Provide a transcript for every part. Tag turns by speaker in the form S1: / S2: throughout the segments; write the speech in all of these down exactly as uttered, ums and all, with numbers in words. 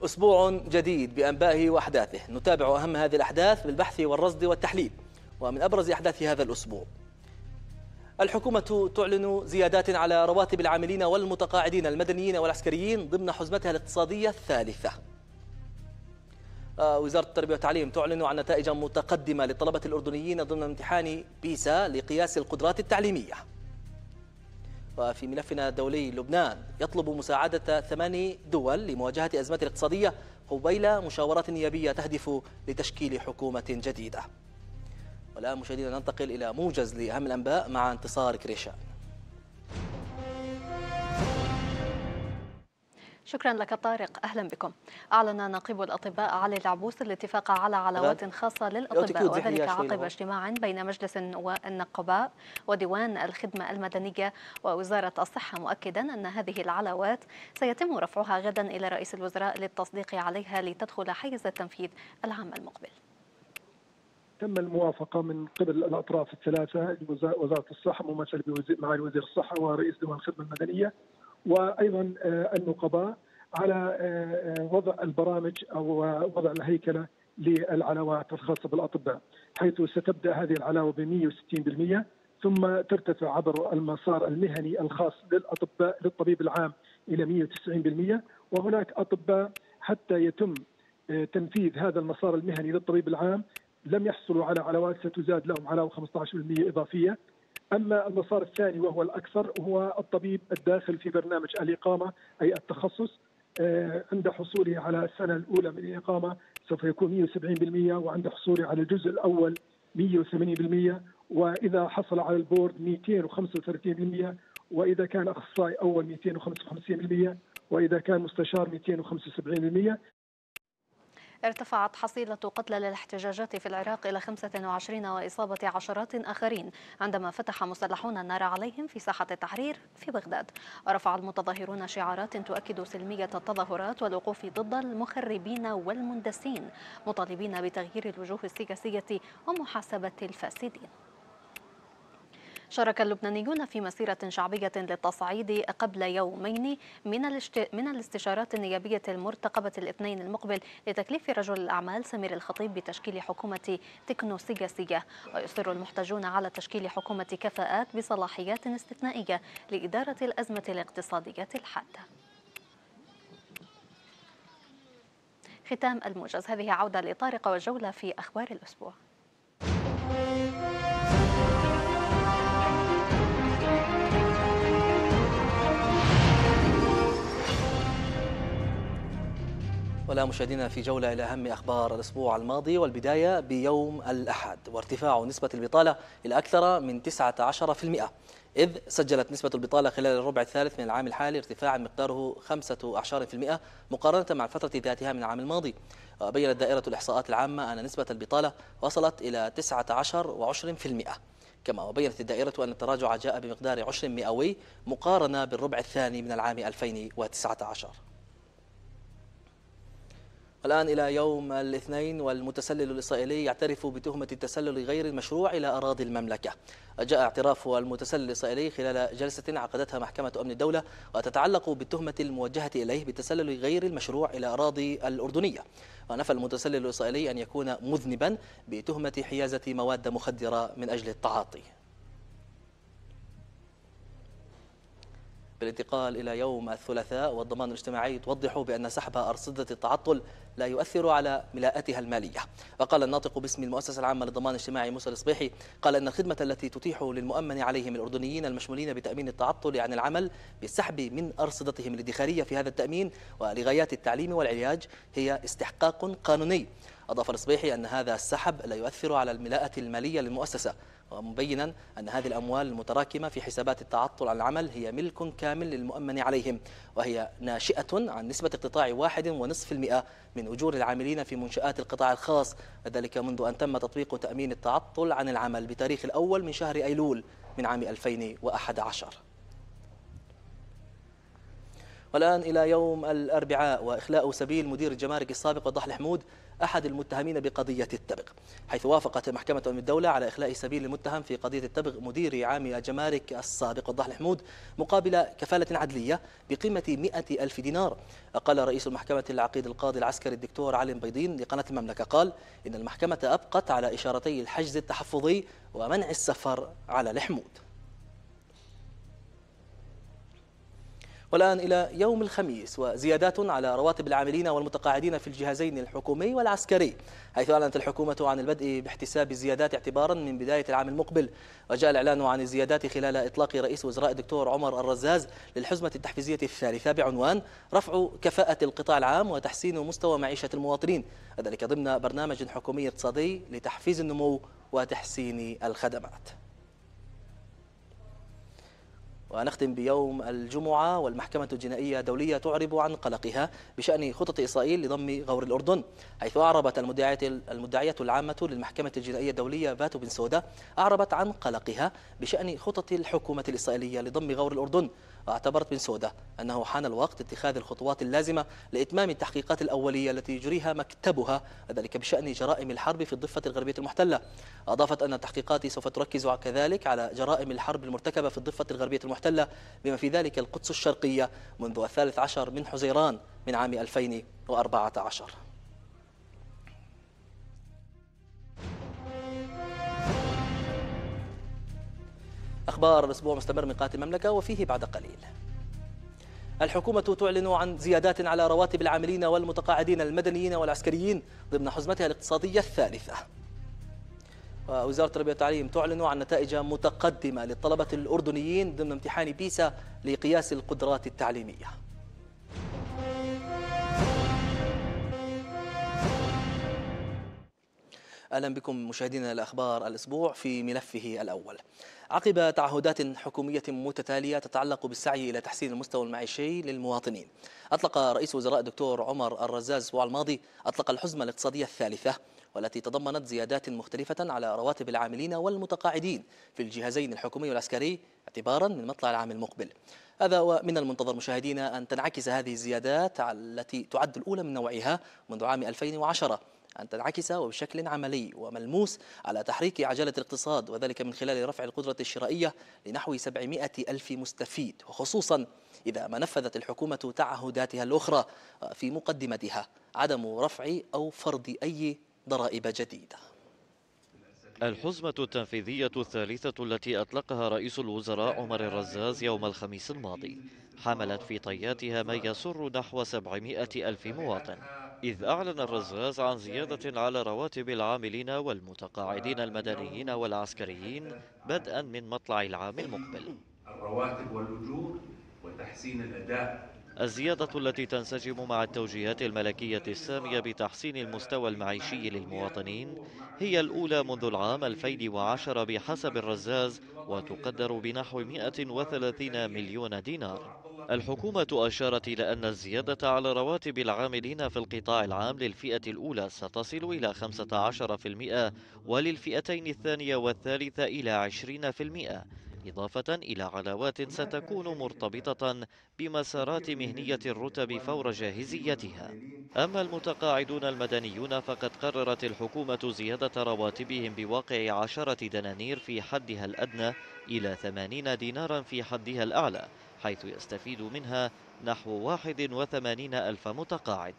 S1: أسبوع جديد بأنبائه وأحداثه، نتابع أهم هذه الأحداث بالبحث والرصد والتحليل. ومن أبرز أحداث هذا الأسبوع: الحكومة تعلن زيادات على رواتب العاملين والمتقاعدين المدنيين والعسكريين ضمن حزمتها الاقتصادية الثالثة. وزارة التربية والتعليم تعلن عن نتائج متقدمة للطلبة الأردنيين ضمن امتحان بيسا لقياس القدرات التعليمية. وفي ملفنا الدولي، لبنان يطلب مساعدة ثماني دول لمواجهة أزمته الاقتصادية قبيل مشاورات نيابية تهدف لتشكيل حكومة جديدة. والآن مشاهدينا ننتقل إلى موجز لأهم الأنباء مع انتصار كريشان.
S2: شكرا لك طارق، أهلا بكم. أعلن نقيب الأطباء علي العبوس الاتفاق على علاوات خاصة للأطباء، وذلك عقب اجتماع بين مجلس النقباء وديوان الخدمة المدنية ووزارة الصحة، مؤكدا أن هذه العلاوات سيتم رفعها غدا إلى رئيس الوزراء للتصديق عليها لتدخل حيز التنفيذ العام المقبل.
S3: تم الموافقة من قبل الأطراف الثلاثة، وزارة الصحة ممثلة مع وزير الصحة ورئيس ديوان الخدمة المدنية وأيضا النقباء على وضع البرامج أو وضع الهيكلة للعلاوات الخاصة بالأطباء، حيث ستبدأ هذه العلاوة ب مئة وستين بالمئة ثم ترتفع عبر المسار المهني الخاص للأطباء للطبيب العام إلى مئة وتسعين بالمئة. وهناك أطباء حتى يتم تنفيذ هذا المسار المهني للطبيب العام لم يحصلوا على علاوات، ستزاد لهم علاوة خمسة عشر بالمئة إضافية. أما المسار الثاني وهو الأكثر هو الطبيب الداخل في برنامج الإقامة أي التخصص، عند حصوله على السنة الأولى من الإقامة سوف يكون مئة وسبعين بالمئة، وعند حصوله على الجزء الأول مئة وثمانين بالمئة، وإذا حصل على البورد مئتين وخمسة وثلاثين بالمئة، وإذا كان أخصائي أول مئتين وخمسة وخمسين بالمئة، وإذا كان مستشار مئتين وخمسة وسبعين بالمئة.
S2: ارتفعت حصيلة قتلى الاحتجاجات في العراق إلى خمسة وعشرين وإصابة عشرات آخرين عندما فتح مسلحون النار عليهم في ساحة التحرير في بغداد. ورفع المتظاهرون شعارات تؤكد سلمية التظاهرات والوقوف ضد المخربين والمندسين، مطالبين بتغيير الوجوه السياسية ومحاسبة الفاسدين. شارك اللبنانيون في مسيرة شعبية للتصعيد قبل يومين من من الاستشارات النيابية المرتقبة الاثنين المقبل لتكليف رجل الأعمال سمير الخطيب بتشكيل حكومة تكنوسياسية. ويصر المحتجون على تشكيل حكومة كفاءات بصلاحيات استثنائية لإدارة الأزمة الاقتصادية الحادة. ختام الموجز، هذه عودة لطارق وجولة في أخبار الأسبوع.
S1: ولا مشاهدينا في جولة إلى أهم أخبار الأسبوع الماضي، والبداية بيوم الأحد وارتفاع نسبة البطالة إلى أكثر من تسعة عشر بالمئة، إذ سجلت نسبة البطالة خلال الربع الثالث من العام الحالي ارتفاعا مقداره خمسة أعشار في المئة مقارنة مع الفترة ذاتها من العام الماضي. وبينت دائرة الإحصاءات العامة أن نسبة البطالة وصلت إلى تسعة عشر وعشر في المئة، كما وبينت الدائرة أن التراجع جاء بمقدار عشر مئوي مقارنة بالربع الثاني من العام ألفين وتسعة عشر. الآن إلى يوم الاثنين، والمتسلل الإسرائيلي يعترف بتهمة التسلل غير المشروع إلى أراضي المملكة. جاء اعتراف المتسلل الإسرائيلي خلال جلسة عقدتها محكمة أمن الدولة وتتعلق بالتهمة الموجهة إليه بالتسلل غير المشروع إلى أراضي الأردنية. ونفى المتسلل الإسرائيلي أن يكون مذنبا بتهمة حيازة مواد مخدرة من أجل التعاطي. بالانتقال إلى يوم الثلاثاء، والضمان الاجتماعي توضح بأن سحب أرصدة التعطل لا يؤثر على ملاءتها المالية. وقال الناطق باسم المؤسسة العامة للضمان الاجتماعي موسى الصبيحي قال أن الخدمة التي تتيح للمؤمن عليهم الأردنيين المشمولين بتأمين التعطل عن العمل بالسحب من أرصدتهم الادخارية في هذا التأمين ولغايات التعليم والعلاج هي استحقاق قانوني. أضاف الصبيحي أن هذا السحب لا يؤثر على الملاءة المالية للمؤسسة، ومبينا أن هذه الأموال المتراكمة في حسابات التعطل عن العمل هي ملك كامل للمؤمن عليهم، وهي ناشئة عن نسبة اقتطاع واحد ونصف في المئة من أجور العاملين في منشآت القطاع الخاص، وذلك منذ أن تم تطبيق تأمين التعطل عن العمل بتاريخ الأول من شهر أيلول من عام ألفين وأحد عشر. والآن إلى يوم الأربعاء وإخلاء سبيل مدير الجمارك السابق وضح الحمود أحد المتهمين بقضية التبغ، حيث وافقت محكمة أمم الدولة على إخلاء سبيل المتهم في قضية التبغ مدير عام الجمارك السابق وضح الحمود مقابل كفالة عدلية بقيمة مئة ألف دينار. قال رئيس المحكمة العقيد القاضي العسكري الدكتور علي بيضين لقناة المملكة قال إن المحكمة أبقت على إشارتي الحجز التحفظي ومنع السفر على الحمود. والآن إلى يوم الخميس وزيادات على رواتب العاملين والمتقاعدين في الجهازين الحكومي والعسكري، حيث أعلنت الحكومة عن البدء باحتساب الزيادات اعتبارا من بداية العام المقبل. وجاء الإعلان عن الزيادات خلال إطلاق رئيس وزراء الدكتور عمر الرزاز للحزمة التحفيزية الثالثة بعنوان رفع كفاءة القطاع العام وتحسين مستوى معيشة المواطنين، ذلك ضمن برنامج حكومي اقتصادي لتحفيز النمو وتحسين الخدمات. ونختم بيوم الجمعة والمحكمة الجنائية الدولية تعرب عن قلقها بشأن خطط إسرائيل لضم غور الأردن، حيث أعربت المدعية المدعية العامة للمحكمة الجنائية الدولية فاتو بن سودا أعربت عن قلقها بشأن خطط الحكومة الإسرائيلية لضم غور الأردن. واعتبرت بن سودا أنه حان الوقت اتخاذ الخطوات اللازمة لإتمام التحقيقات الأولية التي يجريها مكتبها، ذلك بشأن جرائم الحرب في الضفة الغربية المحتلة. أضافت أن التحقيقات سوف تركز كذلك على جرائم الحرب المرتكبة في الضفة الغربية المحتلة بما في ذلك القدس الشرقية منذ الثالث عشر من حزيران من عام ألفين وأربعة عشر. أخبار الأسبوع مستمر من قناة المملكة وفيه بعد قليل. الحكومة تعلن عن زيادات على رواتب العاملين والمتقاعدين المدنيين والعسكريين ضمن حزمتها الاقتصادية الثالثة. ووزارة التربية والتعليم تعلن عن نتائج متقدمة للطلبة الأردنيين ضمن امتحان بيسا لقياس القدرات التعليمية. أهلا بكم مشاهدينا لأخبار الأسبوع في ملفه الأول. عقب تعهدات حكومية متتالية تتعلق بالسعي إلى تحسين المستوى المعيشي للمواطنين، أطلق رئيس وزراء الدكتور عمر الرزاز الأسبوع الماضي أطلق الحزمة الاقتصادية الثالثة، والتي تضمنت زيادات مختلفة على رواتب العاملين والمتقاعدين في الجهازين الحكومي والعسكري اعتبارا من مطلع العام المقبل. هذا ومن المنتظر مشاهدينا أن تنعكس هذه الزيادات التي تعد الأولى من نوعها منذ عام ألفين وعشرة أن تنعكس وبشكل عملي وملموس على تحريك عجلة الاقتصاد، وذلك من خلال رفع القدرة الشرائية لنحو سبعمائة ألف مستفيد، وخصوصا إذا ما نفذت الحكومة تعهداتها الأخرى في مقدمتها عدم رفع أو فرض أي ضرائب جديدة.
S4: الحزمة التنفيذية الثالثة التي أطلقها رئيس الوزراء عمر الرزاز يوم الخميس الماضي حملت في طياتها ما يسر نحو سبعمائة ألف مواطن، إذ أعلن الرزاز عن زيادة على رواتب العاملين والمتقاعدين المدنيين والعسكريين بدءا من مطلع العام المقبل.
S5: الرواتب والأجور وتحسين الأداء.
S4: الزيادة التي تنسجم مع التوجيهات الملكية السامية بتحسين المستوى المعيشي للمواطنين هي الأولى منذ العام ألفين وعشرة بحسب الرزاز، وتقدر بنحو مئة وثلاثين مليون دينار. الحكومة أشارت إلى أن الزيادة على رواتب العاملين في القطاع العام للفئة الأولى ستصل إلى خمسة عشر بالمئة وللفئتين الثانية والثالثة إلى عشرين بالمئة، إضافة إلى علاوات ستكون مرتبطة بمسارات مهنية الرتب فور جاهزيتها. أما المتقاعدون المدنيون فقد قررت الحكومة زيادة رواتبهم بواقع عشرة دنانير في حدها الأدنى إلى ثمانين دينارا في حدها الأعلى، حيث يستفيد منها نحو واحد وثمانين ألف متقاعد.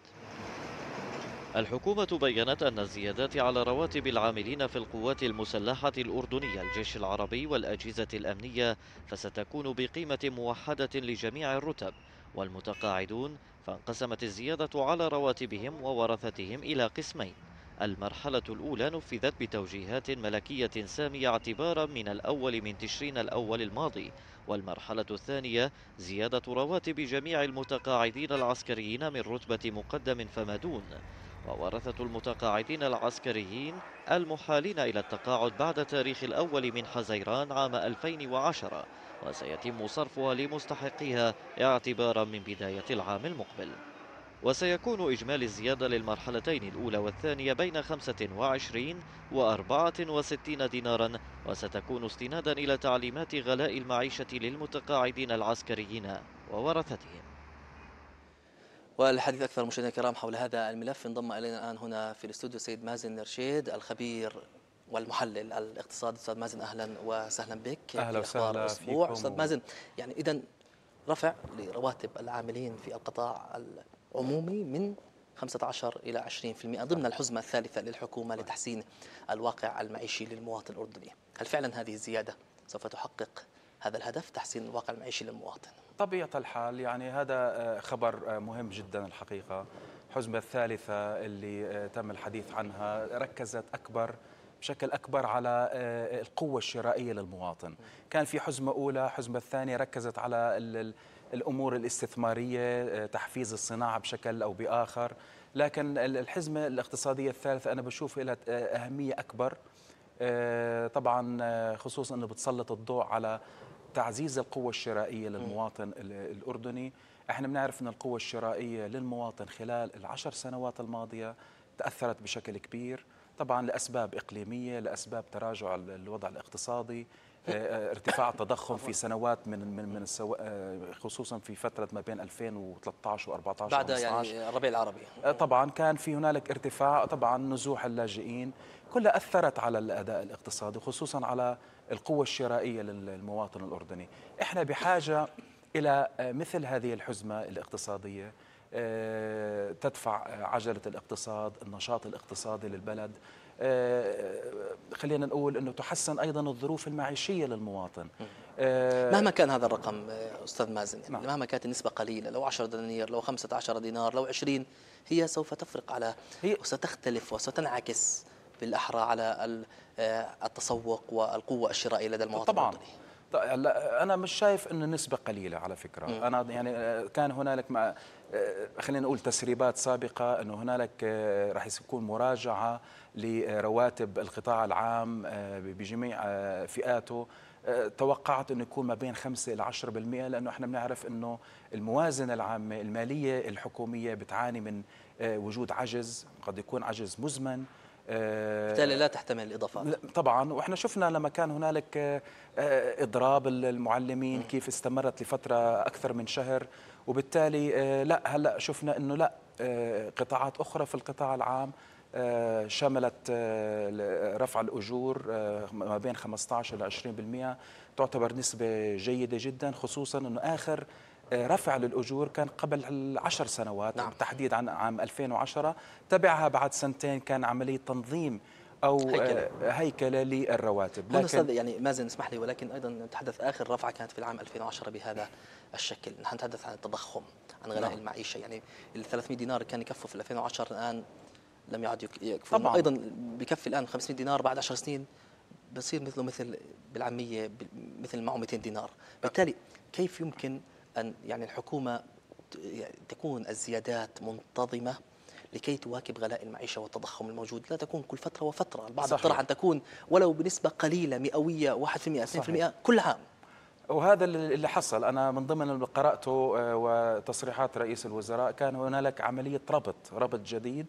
S4: الحكومة بيّنت أن الزيادات على رواتب العاملين في القوات المسلحة الأردنية الجيش العربي والأجهزة الأمنية فستكون بقيمة موحدة لجميع الرتب، والمتقاعدون فانقسمت الزيادة على رواتبهم وورثتهم إلى قسمين. المرحلة الأولى نفذت بتوجيهات ملكية سامية اعتبارا من الأول من تشرين الأول الماضي، والمرحلة الثانية زيادة رواتب جميع المتقاعدين العسكريين من رتبة مقدم فما دون، وورثة المتقاعدين العسكريين المحالين إلى التقاعد بعد تاريخ الأول من حزيران عام ألفين وعشرة، وسيتم صرفها لمستحقيها اعتبارا من بداية العام المقبل. وسيكون إجمالي الزيادة للمرحلتين الأولى والثانية بين خمسة وعشرين وأربعة وستين دينارا، وستكون استنادا إلى تعليمات غلاء المعيشة للمتقاعدين العسكريين وورثتهم.
S1: والحديث أكثر مشاهدينا الكرام حول هذا الملف انضم إلينا الآن هنا في الاستوديو السيد مازن رشيد الخبير والمحلل الاقتصادي. أستاذ مازن أهلا وسهلا بك.
S6: أهلا وسهلا
S1: فيكم. أستاذ مازن، يعني إذا رفع لرواتب العاملين في القطاع العمومي من خمسة عشر إلى عشرين بالمئة ضمن الحزمة الثالثة للحكومة لتحسين الواقع المعيشي للمواطن الأردني، هل فعلا هذه الزيادة سوف تحقق هذا الهدف، تحسين الواقع المعيشي للمواطن؟
S6: طبيعة الحال يعني هذا خبر مهم جدا الحقيقة. الحزمة الثالثة اللي تم الحديث عنها ركزت أكبر بشكل أكبر على القوة الشرائية للمواطن. كان في حزمة أولى، حزمة الثانية ركزت على الأمور الاستثمارية، تحفيز الصناعة بشكل أو بآخر، لكن الحزمة الاقتصادية الثالثة أنا بشوف لها أهمية أكبر، طبعا خصوصا أنه بتسلط الضوء على تعزيز القوة الشرائية للمواطن الأردني. احنا بنعرف أن القوة الشرائية للمواطن خلال العشر سنوات الماضية تأثرت بشكل كبير، طبعا لأسباب إقليمية، لأسباب تراجع الوضع الاقتصادي، ارتفاع التضخم في سنوات من من من السو... خصوصا في فترة ما بين ألفين وثلاثة عشر وأربعة عشر
S1: بعد يعني الربيع العربي.
S6: طبعا كان في هنالك ارتفاع، طبعا نزوح اللاجئين، كلها أثرت على الأداء الاقتصادي خصوصا على القوة الشرائية للمواطن الأردني. احنا بحاجة إلى مثل هذه الحزمة الاقتصادية تدفع عجلة الاقتصاد، النشاط الاقتصادي للبلد، خلينا نقول أنه تحسن أيضا الظروف المعيشية للمواطن.
S1: مهما كان هذا الرقم أستاذ مازن، يعني نعم. مهما كانت النسبة قليلة، لو عشرة دنانير، لو خمسة عشر دينار، لو عشرين، هي سوف تفرق على هي وستختلف وستنعكس بالأحرى على التسوق والقوة الشرائية لدى المواطن
S6: طبعا.
S1: الوطني.
S6: أنا مش شايف أن النسبة قليلة على فكرة. م. أنا يعني كان هنالك مع خلينا نقول تسريبات سابقة أنه هنالك راح يكون مراجعة لرواتب القطاع العام بجميع فئاته. توقعت أنه يكون ما بين خمسة إلى عشرة بالمئة، لأنه احنا بنعرف أنه الموازنة العامة المالية الحكومية بتعاني من وجود عجز، قد يكون عجز مزمن،
S1: بالتالي لا تحتمل الإضافات.
S6: طبعا. واحنا شفنا لما كان هنالك إضراب المعلمين م. كيف استمرت لفترة أكثر من شهر، وبالتالي لا هلا شفنا أنه لا قطاعات أخرى في القطاع العام شملت رفع الأجور ما بين خمسة عشر إلى عشرين بالمئة، تعتبر نسبة جيدة جدا، خصوصا أنه آخر رفع للأجور كان قبل عشر سنوات. نعم. بالتحديد عن عام ألفين وعشرة، تبعها بعد سنتين كان عملية تنظيم أو هيكلة, هيكلة للرواتب.
S1: لكن يعني مازن اسمح لي، ولكن أيضا نتحدث آخر رفعة كانت في العام ألفين وعشرة بهذا الشكل. نحن نتحدث عن التضخم، عن غلاء نعم. المعيشة، يعني ال ثلاثمئة دينار كان يكفوا في ألفين وعشرة، الآن لم يعد يكفوا. طبعا. أيضا بكفي الآن خمسمئة دينار، بعد عشر سنين بصير مثله مثل بالعامية مثل معه مئتين دينار. بالتالي كيف يمكن أن يعني الحكومة تكون الزيادات منتظمة لكي تواكب غلاء المعيشة والتضخم الموجود، لا تكون كل فترة وفترة؟ البعض اقترح أن تكون ولو بنسبة قليلة مئوية، واحد بالمئة، اثنين بالمئة كل عام.
S6: وهذا اللي حصل. أنا من ضمن اللي قرأته وتصريحات رئيس الوزراء كان هنالك عملية ربط ربط جديد،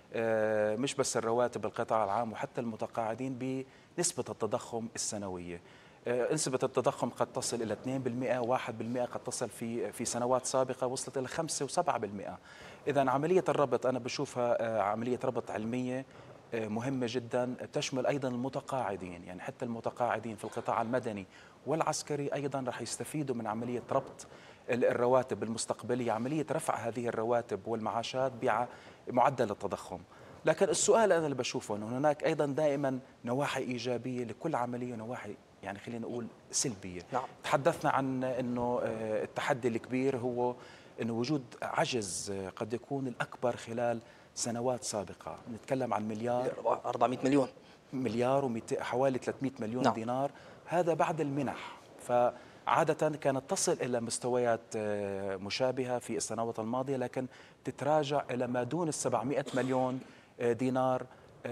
S6: مش بس الرواتب القطاع العام وحتى المتقاعدين بنسبة التضخم السنوية. نسبة التضخم قد تصل إلى اثنين بالمئة، واحد بالمئة، قد تصل في في سنوات سابقة وصلت إلى خمسة وسبعة بالمئة. إذا عملية الربط أنا بشوفها عملية ربط علمية مهمة جدا، تشمل أيضا المتقاعدين، يعني حتى المتقاعدين في القطاع المدني والعسكري أيضا راح يستفيدوا من عملية ربط الرواتب المستقبلية، عملية رفع هذه الرواتب والمعاشات بمعدل التضخم. لكن السؤال أنا اللي بشوفه أنه هناك أيضا دائما نواحي إيجابية لكل عملية ونواحي يعني خلينا نقول سلبية. نعم. تحدثنا عن أنه التحدي الكبير هو أنه وجود عجز قد يكون الأكبر خلال سنوات سابقة، نتكلم عن مليار
S1: أربعمئة مليون
S6: مليار ومئتين حوالي ثلاثمئة مليون. نعم. دينار، هذا بعد المنح، فعادة كانت تصل إلى مستويات مشابهة في السنوات الماضية، لكن تتراجع إلى ما دون السبعمئة مليون دينار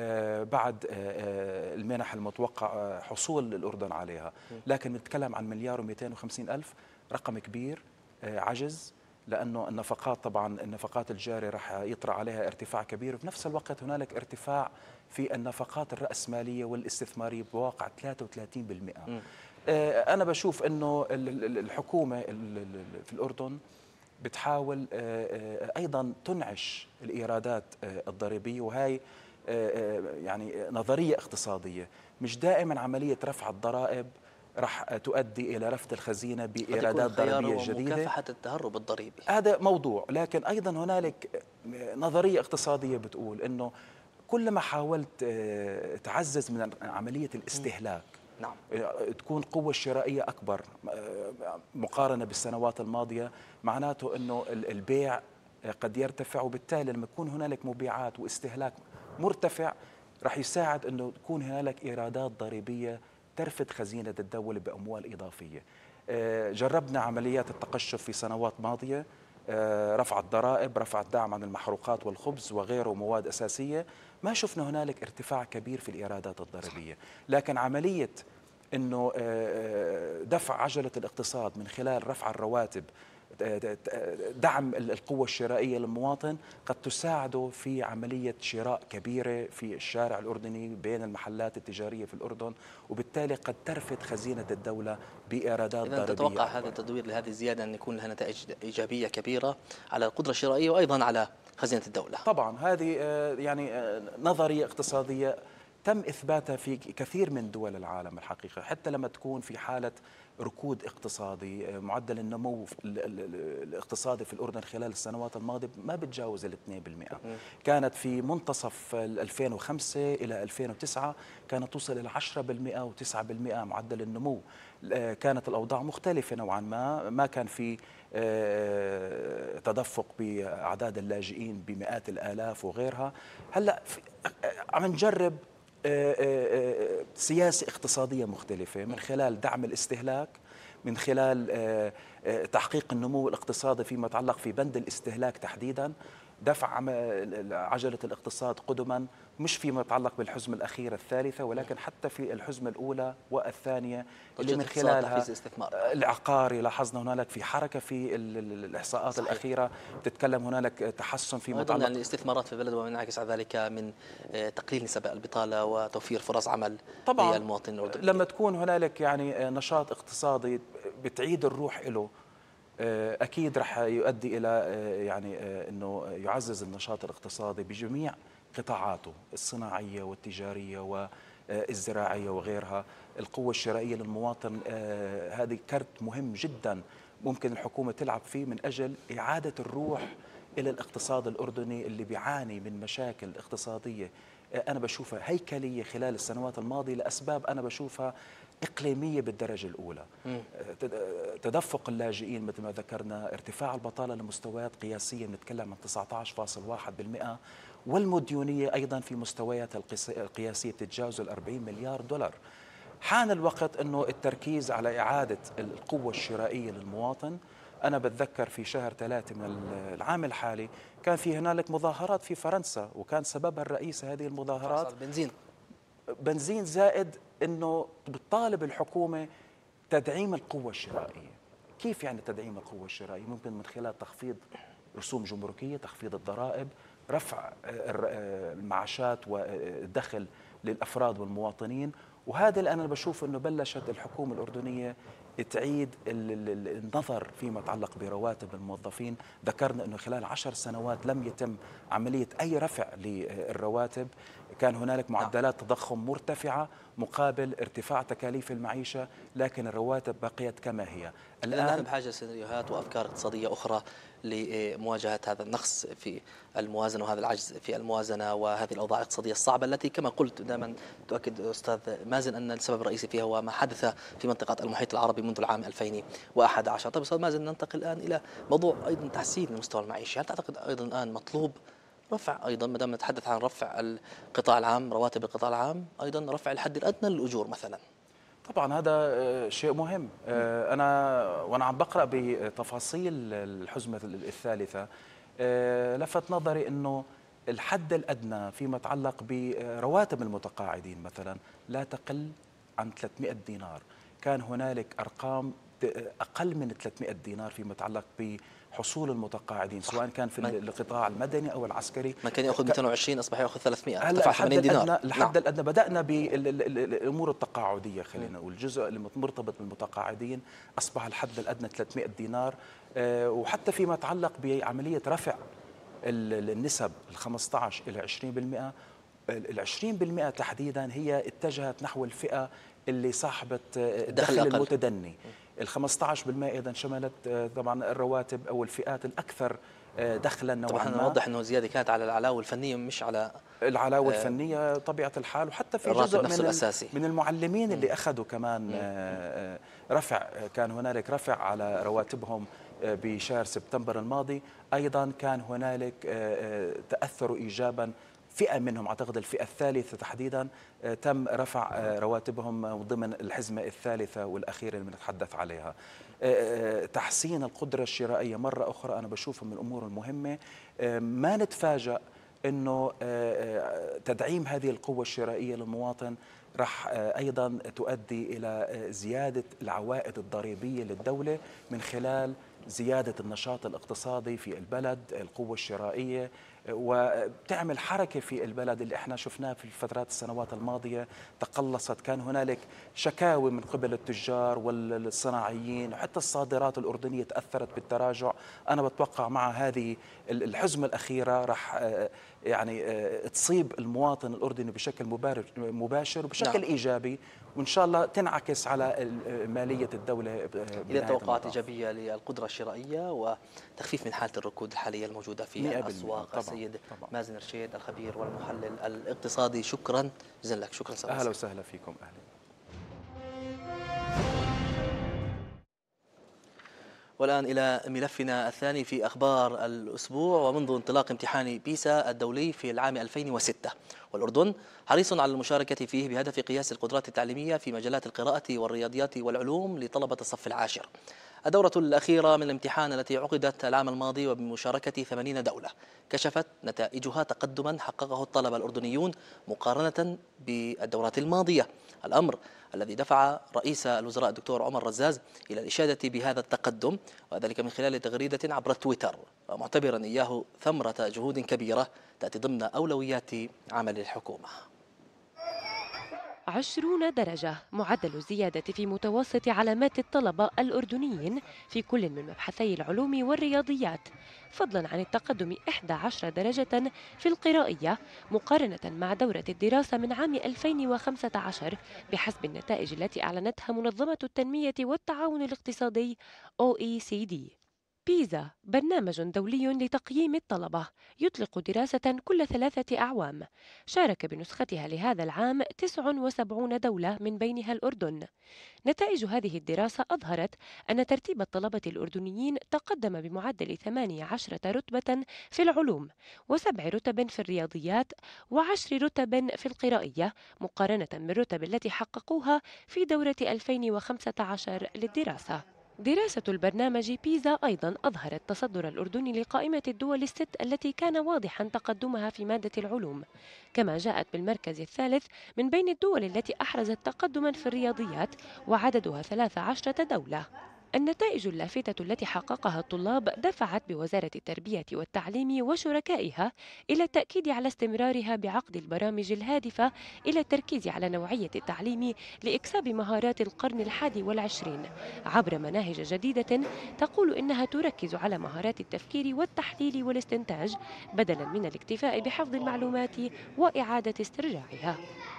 S6: بعد المنح المتوقع حصول الأردن عليها. لكن نتكلم عن مليار ومئتين وخمسين ألف، رقم كبير، عجز، لأنه النفقات طبعا النفقات الجارية رح يطرأ عليها ارتفاع كبير، وفي نفس الوقت هنالك ارتفاع في النفقات الرأسمالية والاستثمارية بواقع ثلاثة وثلاثين بالمئة. أنا بشوف أنه الحكومة في الأردن بتحاول أيضا تنعش الإيرادات الضريبية، وهي يعني نظرية اقتصادية. مش دائما عملية رفع الضرائب رح تؤدي إلى رفع الخزينة بإيرادات ضريبية جديدة
S1: ومكافحة التهرب الضريبي.
S6: هذا موضوع، لكن أيضا هنالك نظرية اقتصادية بتقول أنه كلما حاولت تعزز من عملية الاستهلاك
S1: نعم.
S6: تكون قوة الشرائية أكبر مقارنة بالسنوات الماضية، معناته أنه البيع قد يرتفع، وبالتالي لما يكون هنالك مبيعات واستهلاك مرتفع رح يساعد أنه تكون هنالك إيرادات ضريبية ترفد خزينة الدولة بأموال إضافية. جربنا عمليات التقشف في سنوات ماضية، رفع الضرائب، رفع الدعم عن المحروقات والخبز وغيره مواد أساسية، ما شفنا هنالك ارتفاع كبير في الإيرادات الضريبية. لكن عملية أنه دفع عجلة الاقتصاد من خلال رفع الرواتب، دعم القوة الشرائية للمواطن، قد تساعده في عملية شراء كبيرة في الشارع الأردني بين المحلات التجارية في الأردن، وبالتالي قد ترفد خزينة الدولة بإيرادات ضريبية.
S1: إذا تتوقع هذا التدوير لهذه الزيادة أن يكون لها نتائج إيجابية كبيرة على القدرة الشرائية وأيضا على خزينة الدولة؟
S6: طبعا هذه يعني نظرية اقتصادية تم إثباتها في كثير من دول العالم الحقيقة. حتى لما تكون في حالة ركود اقتصادي، معدل النمو الاقتصادي في الأردن خلال السنوات الماضية ما بتجاوز الاثنين بالمئة. كانت في منتصف ألفين وخمسة إلى ألفين وتسعة كانت توصل إلى عشرة بالمئة وتسعة بالمئة معدل النمو. كانت الأوضاع مختلفة نوعا ما، ما كان في تدفق بأعداد اللاجئين بمئات الآلاف وغيرها. هلأ عم نجرب سياسة اقتصادية مختلفة من خلال دعم الاستهلاك، من خلال تحقيق النمو الاقتصادي فيما يتعلق في بند الاستهلاك تحديدا، دفع عجلة الاقتصاد قدما، مش فيما يتعلق بالحزمة الأخيرة الثالثة ولكن حتى في الحزمة الأولى والثانية اللي من خلالها العقاري. لاحظنا هنالك في حركة في الإحصاءات صحيح. الأخيرة تتكلم هنالك تحسن فيما يتعلق
S1: يعني الاستثمارات في البلد، ومنعكس على ذلك من تقليل نسب البطالة وتوفير فرص عمل للمواطنين الأردنيين.
S6: لما تكون هنالك يعني نشاط اقتصادي بتعيد الروح له، أكيد رح يؤدي إلى يعني أنه يعزز النشاط الاقتصادي بجميع قطاعاته الصناعية والتجارية والزراعية وغيرها. القوة الشرائية للمواطن هذه كرت مهم جدا ممكن الحكومة تلعب فيه من أجل إعادة الروح إلى الاقتصاد الأردني اللي بيعاني من مشاكل اقتصادية أنا بشوفها هيكلية خلال السنوات الماضية لأسباب أنا بشوفها إقليمية بالدرجة الأولى. تدفق اللاجئين مثل ما ذكرنا، ارتفاع البطالة لمستويات قياسية بنتكلم عن تسعة عشر فاصلة واحد بالمئة، والمديونية أيضا في مستويات القياسية تتجاوز الأربعين مليار دولار. حان الوقت أنه التركيز على إعادة القوة الشرائية للمواطن. أنا بتذكر في شهر ثلاثة من العام الحالي كان في هنالك مظاهرات في فرنسا، وكان سببها الرئيسي هذه المظاهرات
S1: بنزين
S6: بنزين زائد أنه بتطالب الحكومة تدعيم القوة الشرائية. كيف يعني تدعيم القوة الشرائية؟ ممكن من خلال تخفيض رسوم جمركية، تخفيض الضرائب، رفع المعاشات والدخل للأفراد والمواطنين. وهذا اللي أنا بشوف أنه بلشت الحكومة الأردنية تعيد النظر فيما يتعلق برواتب الموظفين. ذكرنا أنه خلال عشر سنوات لم يتم عملية أي رفع للرواتب، كان هنالك معدلات تضخم مرتفعة مقابل ارتفاع تكاليف المعيشة، لكن الرواتب بقيت كما هي.
S1: الآن نحن بحاجة لسيناريوهات وأفكار اقتصادية أخرى لمواجهة هذا النقص في الموازنة وهذا العجز في الموازنة وهذه الأوضاع الاقتصادية الصعبة التي كما قلت دائما تؤكد أستاذ مازن أن السبب الرئيسي فيها هو ما حدث في منطقة المحيط العربي منذ العام ألفين وأحد عشر. طيب أستاذ مازن، ننتقل الآن إلى موضوع أيضا تحسين المستوى المعيشي. هل تعتقد أيضا الآن مطلوب رفع أيضا، ما دام نتحدث عن رفع القطاع العام، رواتب القطاع العام، أيضا رفع الحد الأدنى للأجور مثلا؟
S6: طبعا هذا شيء مهم. أنا وأنا عم بقرأ بتفاصيل الحزمة الثالثة لفت نظري أنه الحد الأدنى فيما يتعلق برواتب المتقاعدين مثلا لا تقل عن ثلاثمئة دينار. كان هنالك أرقام أقل من ثلاثمئة دينار فيما يتعلق بحصول المتقاعدين، سواء كان في القطاع المدني أو العسكري.
S1: ما كان يأخذ مئتين وعشرين أصبح يأخذ ثلاثمئة،
S6: ارتفع ثمانين دينار. الحد الأدنى بدأنا بالأمور التقاعدية، خلينا نقول الجزء المرتبط بالمتقاعدين أصبح الحد الأدنى ثلاثمئة دينار. وحتى فيما يتعلق بعملية رفع النسب ال خمسة عشر إلى عشرين بالمئة، ال عشرين بالمئة تحديدا هي اتجهت نحو الفئة اللي صاحبة الدخل المتدني. ال خمسة عشر بالمئة ايضا شملت طبعا الرواتب او الفئات الاكثر دخلا نوعا ما.
S1: طبعا نوضح انه زياده كانت على العلاوه الفنيه مش على
S6: العلاوه الفنيه طبيعه الحال، وحتى في جزء من
S1: الأساسي.
S6: من المعلمين اللي اخذوا كمان رفع، كان هنالك رفع على رواتبهم بشهر سبتمبر الماضي. ايضا كان هنالك تاثروا ايجابا، فئة منهم أعتقد الفئة الثالثة تحديدا تم رفع رواتبهم ضمن الحزمة الثالثة والأخيرة اللي بنتحدث عليها. تحسين القدرة الشرائية مرة أخرى أنا بشوفها من الأمور المهمة. ما نتفاجأ أنه تدعيم هذه القوة الشرائية للمواطن راح أيضا تؤدي إلى زيادة العوائد الضريبية للدولة من خلال زيادة النشاط الاقتصادي في البلد، القوة الشرائية، وبتعمل حركة في البلد اللي احنا شفناه في الفترات السنوات الماضية تقلصت. كان هنالك شكاوي من قبل التجار والصناعيين، وحتى الصادرات الأردنية تأثرت بالتراجع. أنا بتوقع مع هذه الحزمة الأخيرة راح يعني تصيب المواطن الأردني بشكل مباشر وبشكل نعم. إيجابي، وإن شاء الله تنعكس على مالية الدولة.
S1: إذا توقعات إيجابية للقدرة الشرائية وتخفيف من حالة الركود الحالية الموجودة في الأسواق. السيد مازن رشيد الخبير والمحلل الاقتصادي، شكرا جزيلا لك. شكرا سلام.
S6: أهلا وسهلا فيكم. أهلا.
S1: والآن إلى ملفنا الثاني في أخبار الأسبوع. ومنذ انطلاق امتحان بيسا الدولي في العام ألفين وستة، والأردن حريص على المشاركة فيه بهدف قياس القدرات التعليمية في مجالات القراءة والرياضيات والعلوم لطلبة الصف العاشر. الدورة الأخيرة من الامتحان التي عقدت العام الماضي وبمشاركة ثمانين دولة كشفت نتائجها تقدما حققه الطلبة الأردنيون مقارنة بالدورات الماضية، الأمر الذي دفع رئيس الوزراء الدكتور عمر رزاز إلى الإشادة بهذا التقدم، وذلك من خلال تغريدة عبر تويتر، ومعتبرا إياه ثمرة جهود كبيرة تأتي ضمن أولويات عمل الحكومة.
S7: عشرون درجة معدل الزيادة في متوسط علامات الطلبة الأردنيين في كل من مبحثي العلوم والرياضيات، فضلا عن التقدم إحدى عشرة درجة في القرائية مقارنة مع دورة الدراسة من عام ألفين وخمسة عشر بحسب النتائج التي أعلنتها منظمة التنمية والتعاون الاقتصادي أو إي سي دي. بيزا برنامج دولي لتقييم الطلبة يطلق دراسة كل ثلاثة أعوام، شارك بنسختها لهذا العام تسع وسبعين دولة من بينها الأردن. نتائج هذه الدراسة أظهرت أن ترتيب الطلبة الأردنيين تقدم بمعدل ثمانية عشرة رتبة في العلوم، وسبع رتب في الرياضيات، وعشر رتب في القرائية، مقارنة بالرتب التي حققوها في دورة ألفين وخمسة عشر للدراسة. دراسة البرنامج بيزا أيضا أظهرت تصدر الأردن لقائمة الدول الست التي كان واضحا تقدمها في مادة العلوم، كما جاءت بالمركز الثالث من بين الدول التي أحرزت تقدما في الرياضيات وعددها ثلاث عشرة دولة. النتائج اللافتة التي حققها الطلاب دفعت بوزارة التربية والتعليم وشركائها إلى التأكيد على استمرارها بعقد البرامج الهادفة إلى التركيز على نوعية التعليم لإكساب مهارات القرن الحادي والعشرين عبر مناهج جديدة تقول إنها تركز على مهارات التفكير والتحليل والاستنتاج بدلا من الاكتفاء بحفظ المعلومات وإعادة استرجاعها.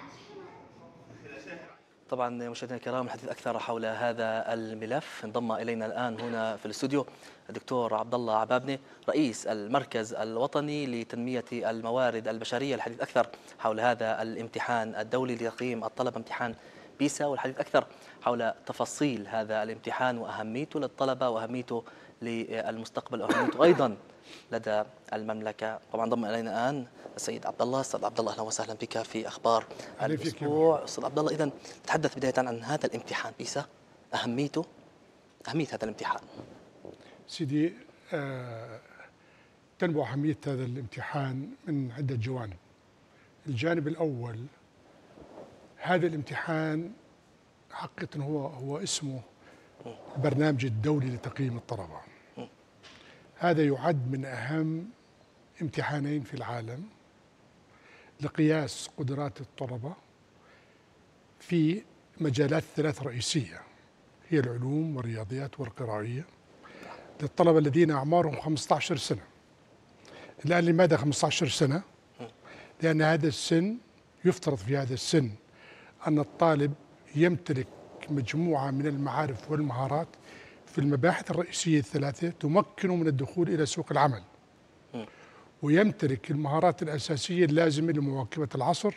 S1: طبعا مشاهدينا الكرام، الحديث اكثر حول هذا الملف انضم الينا الان هنا في الاستوديو الدكتور عبد الله عبابنه رئيس المركز الوطني لتنميه الموارد البشريه، الحديث اكثر حول هذا الامتحان الدولي لتقييم الطلبه، امتحان بيسا، والحديث اكثر حول تفاصيل هذا الامتحان واهميته للطلبه واهميته للمستقبل واهميته ايضا لدى المملكه. طبعا انضم الينا الان السيد عبد الله. استاذ عبد الله، اهلا وسهلا بك في اخبار الاسبوع. استاذ عبد الله، اذا نتحدث بدايه عن هذا الامتحان بيسا، اهميته، اهميه هذا الامتحان.
S8: سيدي، آه تنبع اهميه هذا الامتحان من عده جوانب. الجانب الاول، هذا الامتحان حقيقه هو هو اسمه البرنامج الدولي لتقييم الطلبة. هذا يعد من أهم امتحانين في العالم لقياس قدرات الطلبة في مجالات ثلاث رئيسية، هي العلوم والرياضيات والقراءية، للطلبة الذين أعمارهم خمسة عشر سنة. الآن لماذا خمسة عشر سنة؟ لأن هذا السن يفترض في هذا السن أن الطالب يمتلك مجموعة من المعارف والمهارات في المباحث الرئيسية الثلاثة تمكنه من الدخول إلى سوق العمل، ويمتلك المهارات الأساسية اللازمة لمواكبة العصر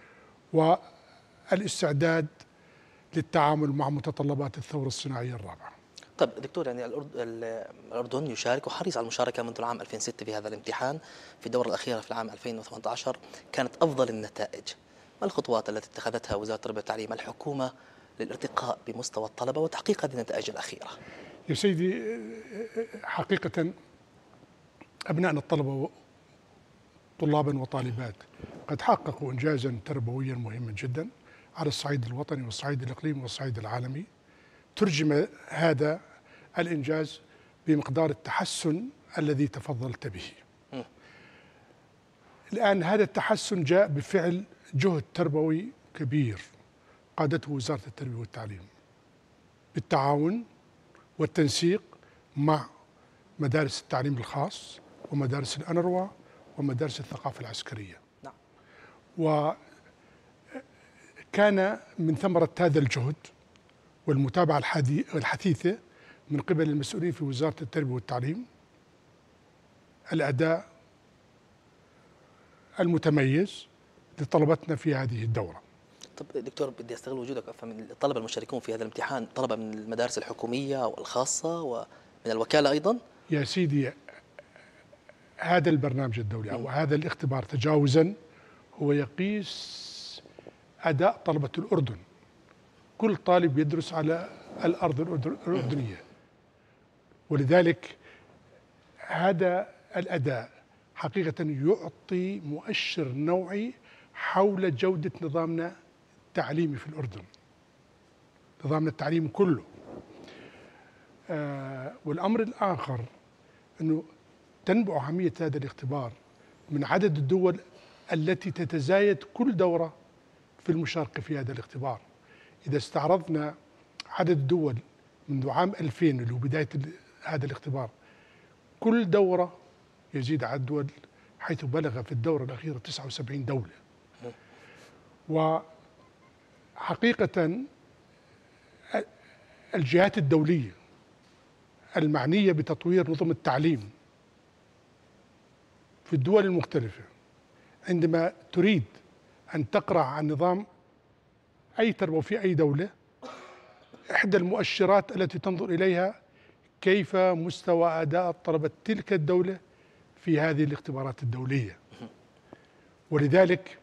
S8: والاستعداد للتعامل مع متطلبات الثورة الصناعية الرابعة.
S1: طيب دكتور، يعني الأردن يشارك وحريص على المشاركة منذ العام ألفين وستة في هذا الامتحان. في الدورة الأخيرة في العام ألفين وثمانية عشر كانت أفضل النتائج. ما الخطوات التي اتخذتها وزارة التربية والتعليم الحكومة للارتقاء بمستوى الطلبة وتحقيق هذه النتائج الأخيرة؟
S8: يا سيدي، حقيقة أبنائنا الطلبة طلابا وطالبات قد حققوا إنجازا تربويا مهما جدا على الصعيد الوطني والصعيد الإقليمي والصعيد العالمي. ترجم هذا الإنجاز بمقدار التحسن الذي تفضلت به. م. الآن هذا التحسن جاء بفعل جهد تربوي كبير قادته وزارة التربية والتعليم بالتعاون والتنسيق مع مدارس التعليم الخاص ومدارس الأنروا ومدارس الثقافة العسكرية. نعم. وكان من ثمرة هذا الجهد والمتابعة الحثيثة من قبل المسؤولين في وزارة التربية والتعليم الأداء المتميز لطلبتنا في هذه الدورة.
S1: طب دكتور، بدي استغل وجودك وافهم من الطلبة المشاركون في هذا الامتحان طلبة من المدارس الحكومية والخاصة ومن الوكالة أيضا؟
S8: يا سيدي، هذا البرنامج الدولي أو هذا الاختبار تجاوزا هو يقيس أداء طلبة الأردن. كل طالب يدرس على الأرض الأردنية، ولذلك هذا الأداء حقيقة يعطي مؤشر نوعي حول جودة نظامنا التعليمي في الأردن، نظامنا التعليمي كله. آه والأمر الآخر أنه تنبع أهمية هذا الاختبار من عدد الدول التي تتزايد كل دورة في المشاركة في هذا الاختبار. إذا استعرضنا عدد الدول منذ عام ألفين اللي هو بداية هذا الاختبار، كل دورة يزيد عدد الدول حيث بلغ في الدورة الأخيرة تسعة وسبعين دولة. وحقيقة الجهات الدولية المعنية بتطوير نظم التعليم في الدول المختلفة عندما تريد أن تقرأ عن نظام أي تربوي في أي دولة، إحدى المؤشرات التي تنظر إليها كيف مستوى أداء طلبة تلك الدولة في هذه الاختبارات الدولية. ولذلك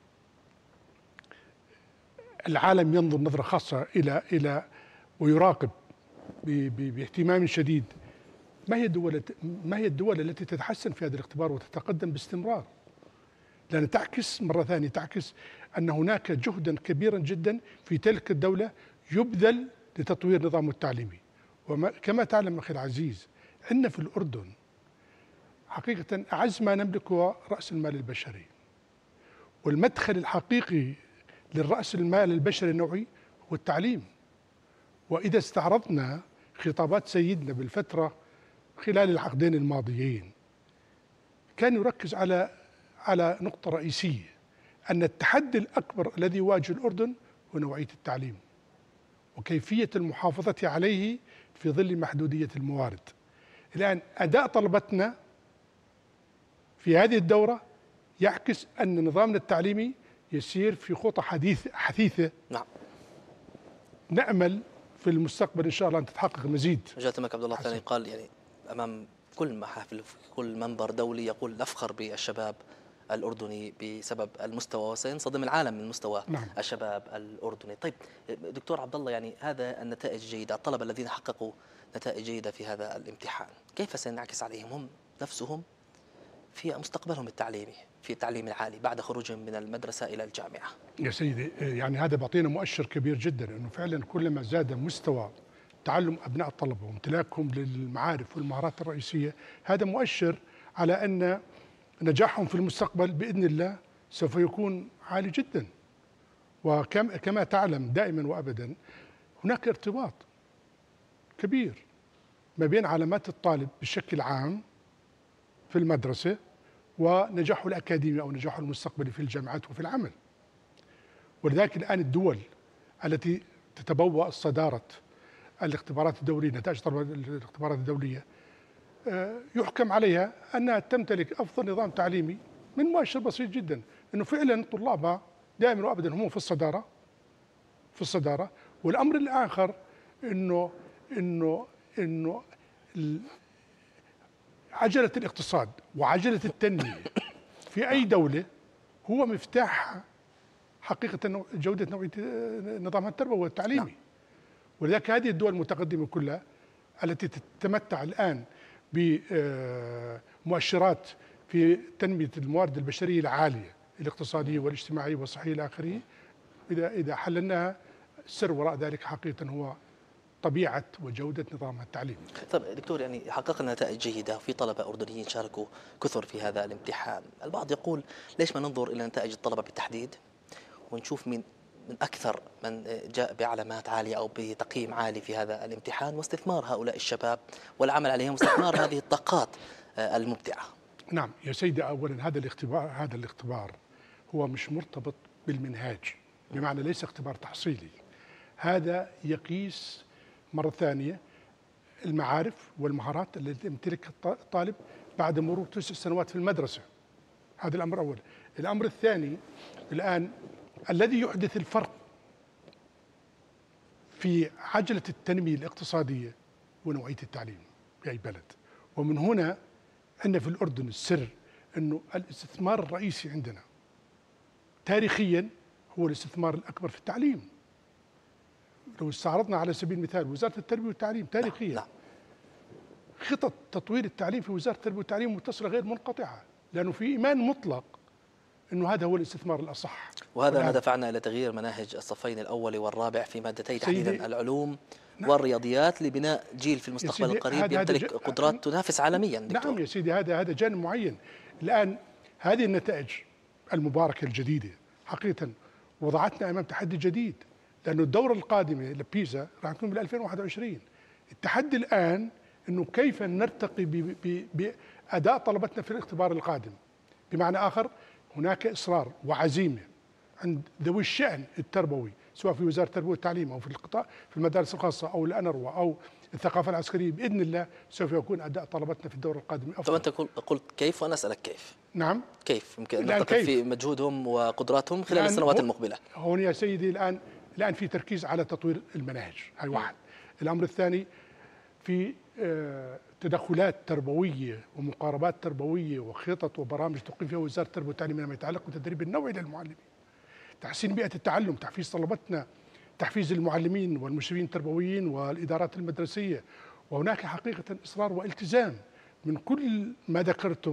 S8: العالم ينظر نظرة خاصة إلى إلى ويراقب باهتمام شديد ما هي الدول ما هي الدول التي تتحسن في هذا الاختبار وتتقدم باستمرار، لأن تعكس مرة ثانية تعكس أن هناك جهدا كبيرا جدا في تلك الدولة يبذل لتطوير نظامه التعليمي. وكما تعلم أخي العزيز، عندنا في الأردن حقيقة أعز ما نملك هو رأس المال البشري، والمدخل الحقيقي للرأس المال البشري النوعي هو التعليم. وإذا استعرضنا خطابات سيدنا بالفترة خلال العقدين الماضيين كان يركز على على نقطة رئيسية، أن التحدي الأكبر الذي يواجه الأردن هو نوعية التعليم وكيفية المحافظة عليه في ظل محدودية الموارد. الآن أداء طلبتنا في هذه الدورة يعكس أن نظامنا التعليمي يسير في خطى حديث حثيثة.
S1: نعم.
S8: نأمل في المستقبل إن شاء الله أن تتحقق المزيد.
S1: جلالة الملك عبد الله الثاني قال يعني أمام كل محافل في كل منبر دولي يقول نفخر بالشباب الأردني بسبب المستوى، وسينصدم العالم من مستوى نعم. الشباب الأردني. طيب دكتور عبد الله، يعني هذا النتائج جيدة، الطلبة الذين حققوا نتائج جيدة في هذا الامتحان كيف سينعكس عليهم هم نفسهم في مستقبلهم التعليمي في التعليم العالي بعد خروجهم من المدرسة إلى الجامعة؟
S8: يا سيدي، يعني هذا بيعطينا مؤشر كبير جدا أنه فعلا كلما زاد مستوى تعلم أبناء الطلبة وامتلاكهم للمعارف والمهارات الرئيسية، هذا مؤشر على أن نجاحهم في المستقبل بإذن الله سوف يكون عالي جدا. وكما تعلم دائما وأبدا هناك ارتباط كبير ما بين علامات الطالب بشكل عام في المدرسة ونجاحه الأكاديمي أو نجاحه المستقبلي في الجامعات وفي العمل. ولذلك الآن الدول التي تتبوأ صدارة الاختبارات الدولية، نتائج الاختبارات الدولية، يحكم عليها أنها تمتلك أفضل نظام تعليمي من مؤشر بسيط جدا، أنه فعلا طلابها دائما وأبدا هم في الصدارة في الصدارة. والأمر الآخر أنه أنه أنه عجلة الاقتصاد وعجلة التنمية في أي دولة هو مفتاح حقيقة جودة نوعية نظامها التربوي والتعليمي. ولذلك هذه الدول المتقدمة كلها التي تتمتع الآن بمؤشرات في تنمية الموارد البشرية العالية الاقتصادية والاجتماعية والصحية إلى آخره، إذا إذا حللناها السر وراء ذلك حقيقة هو طبيعة وجودة نظامها التعليمي.
S1: طيب دكتور، يعني حققنا نتائج جيدة، في طلبة أردنيين شاركوا كثر في هذا الامتحان. البعض يقول ليش ما ننظر إلى نتائج الطلبة بالتحديد ونشوف من من أكثر من جاء بعلامات عالية أو بتقييم عالي في هذا الامتحان، واستثمار هؤلاء الشباب والعمل عليهم واستثمار هذه الطاقات المبدعة.
S8: نعم يا سيدي، أولا هذا الاختبار هذا الاختبار هو مش مرتبط بالمنهاج، بمعنى ليس اختبار تحصيلي. هذا يقيس مرة ثانية المعارف والمهارات التي يمتلكها الطالب بعد مرور تسع سنوات في المدرسة. هذا الأمر الأول. الأمر الثاني الآن الذي يحدث الفرق في عجلة التنمية الاقتصادية ونوعية التعليم في أي بلد. ومن هنا أن في الأردن السر أنه الاستثمار الرئيسي عندنا تاريخيا هو الاستثمار الأكبر في التعليم. لو استعرضنا على سبيل المثال وزارة التربية والتعليم تاريخيا، لا. خطط تطوير التعليم في وزارة التربية والتعليم متصلة غير منقطعة، لأنه في إيمان مطلق أنه هذا هو الاستثمار الأصح.
S1: وهذا ما دفعنا إلى تغيير مناهج الصفين الأول والرابع في مادتي تحديدا العلوم نعم. والرياضيات لبناء جيل في المستقبل القريب يمتلك قدرات تنافس عالميا. دكتور.
S8: نعم يا سيدي، هذا هذا جانب معين. الآن هذه النتائج المباركة الجديدة حقيقة وضعتنا أمام تحدي جديد، لأنه الدورة القادمة لبيزا راح تكون بال ألفين وواحد وعشرين. التحدي الآن أنه كيف نرتقي بأداء طلبتنا في الاختبار القادم. بمعنى آخر هناك إصرار وعزيمة عند ذوي الشأن التربوي سواء في وزارة التربية والتعليم أو في القطاع في المدارس الخاصة أو الأنروا أو الثقافة العسكرية. بإذن الله سوف يكون أداء طلبتنا في الدورة القادمة أفضل.
S1: طب أنت قلت كيف وأنا أسألك كيف.
S8: نعم
S1: كيف يمكن أن نرتقي في مجهودهم وقدراتهم خلال السنوات المقبلة؟
S8: هون يا سيدي الآن الآن في تركيز على تطوير المناهج، هاي واحد. الأمر الثاني في تدخلات تربوية ومقاربات تربوية وخطط وبرامج تقيم فيها وزارة التربية والتعليم فيما يتعلق بالتدريب النوعي للمعلمين، تحسين بيئة التعلم، تحفيز طلبتنا، تحفيز المعلمين والمشرفين التربويين والإدارات المدرسية. وهناك حقيقة إصرار والتزام من كل ما ذكرتم.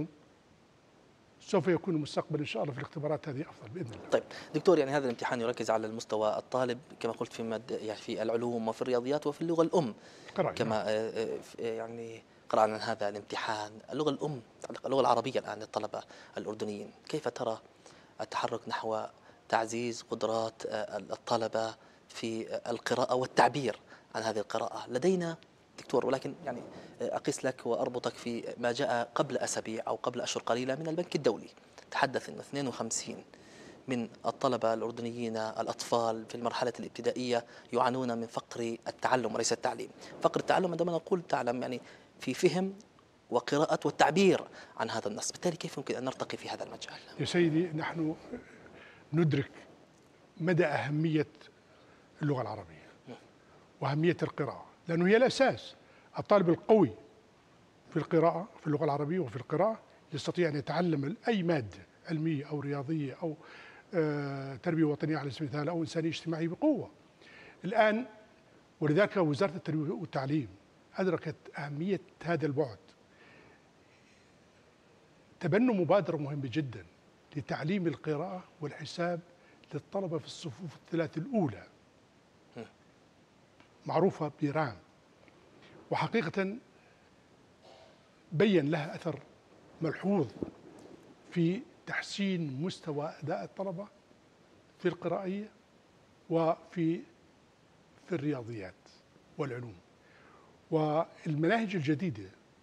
S8: سوف يكون المستقبل إن شاء الله في الاختبارات هذه أفضل بإذن الله.
S1: طيب دكتور، يعني هذا الامتحان يركز على المستوى الطالب كما قلت في مد يعني في العلوم وفي الرياضيات وفي اللغة الأم قرأ كما يعني قرأنا عن هذا الامتحان. اللغة الأم اللغة العربية الآن للطلبة الأردنيين، كيف ترى التحرك نحو تعزيز قدرات الطلبة في القراءة والتعبير عن هذه القراءة؟ لدينا دكتور، ولكن يعني أقيس لك وأربطك في ما جاء قبل أسابيع أو قبل أشهر قليلة من البنك الدولي، تحدث أن اثنين وخمسين من الطلبة الأردنيين الأطفال في المرحلة الابتدائية يعانون من فقر التعلم وليس التعليم. فقر التعلم عندما نقول تعلم يعني في فهم وقراءة والتعبير عن هذا النص، بالتالي كيف يمكن أن نرتقي في هذا المجال؟
S8: يا سيدي، نحن ندرك مدى أهمية اللغة العربية وأهمية القراءة، لأنه هي الأساس. الطالب القوي في القراءة في اللغة العربية وفي القراءة يستطيع أن يتعلم أي مادة علمية أو رياضية أو آه تربية وطنية على سبيل المثال أو إنسانية اجتماعية بقوة. الآن ولذلك وزارة التربية والتعليم أدركت أهمية هذا البعد، تبنوا مبادرة مهمة جدا لتعليم القراءة والحساب للطلبة في الصفوف الثلاث الأولى معروفة برام وحقيقة بين لها أثر ملحوظ في تحسين مستوى أداء الطلبة في القرائية وفي في الرياضيات والعلوم. والمناهج الجديدة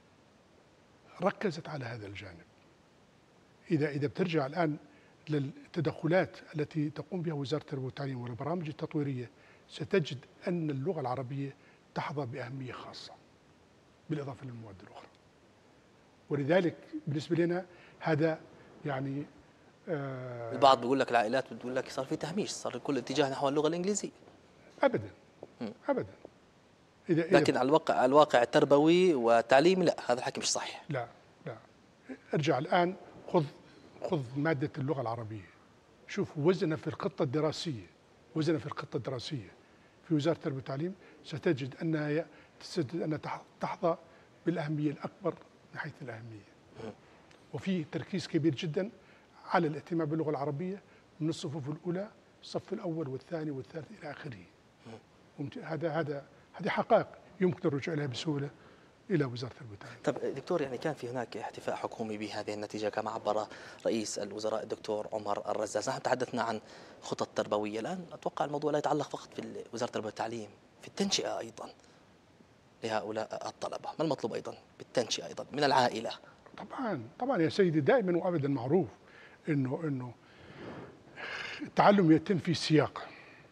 S8: ركزت على هذا الجانب. إذا إذا بترجع الآن للتدخلات التي تقوم بها وزارة التربية والتعليم والبرامج التطويرية، ستجد أن اللغة العربية تحظى بأهمية خاصة بالإضافة للمواد الأخرى. ولذلك بالنسبة لنا هذا يعني
S1: آه البعض بيقول لك، العائلات بتقول لك صار في تهميش، صار الكل اتجاه نحو اللغة الإنجليزية.
S8: أبدا م. أبدا.
S1: إذا لكن إذا على الواقع على الواقع التربوي والتعليمي لا، هذا الحكي مش صحيح.
S8: لا لا، ارجع الآن خذ خذ مادة اللغة العربية، شوف وزنها في الخطة الدراسية، وزنها في الخطة الدراسية في وزارة التربية والتعليم، ستجد أنها ستجد أنها تحظى بالأهمية الأكبر من حيث الأهمية. وفي تركيز كبير جدا على الاهتمام باللغة العربية من الصفوف الأولى، الصف الأول والثاني والثالث إلى آخره. هذا هذا هذه حقائق يمكن الرجوع إليها بسهولة إلى وزارة التربية والتعليم.
S1: طب دكتور، يعني كان في هناك احتفاء حكومي بهذه النتيجة كما عبر رئيس الوزراء الدكتور عمر الرزاز. نحن تحدثنا عن خطط تربوية، الآن أتوقع الموضوع لا يتعلق فقط في وزارة التربية والتعليم، في التنشئة أيضا لهؤلاء الطلبة. ما المطلوب أيضا بالتنشئة أيضا من العائلة؟
S8: طبعا طبعا يا سيدي، دائما وأبدا معروف إنه إنه التعلم يتم في سياق.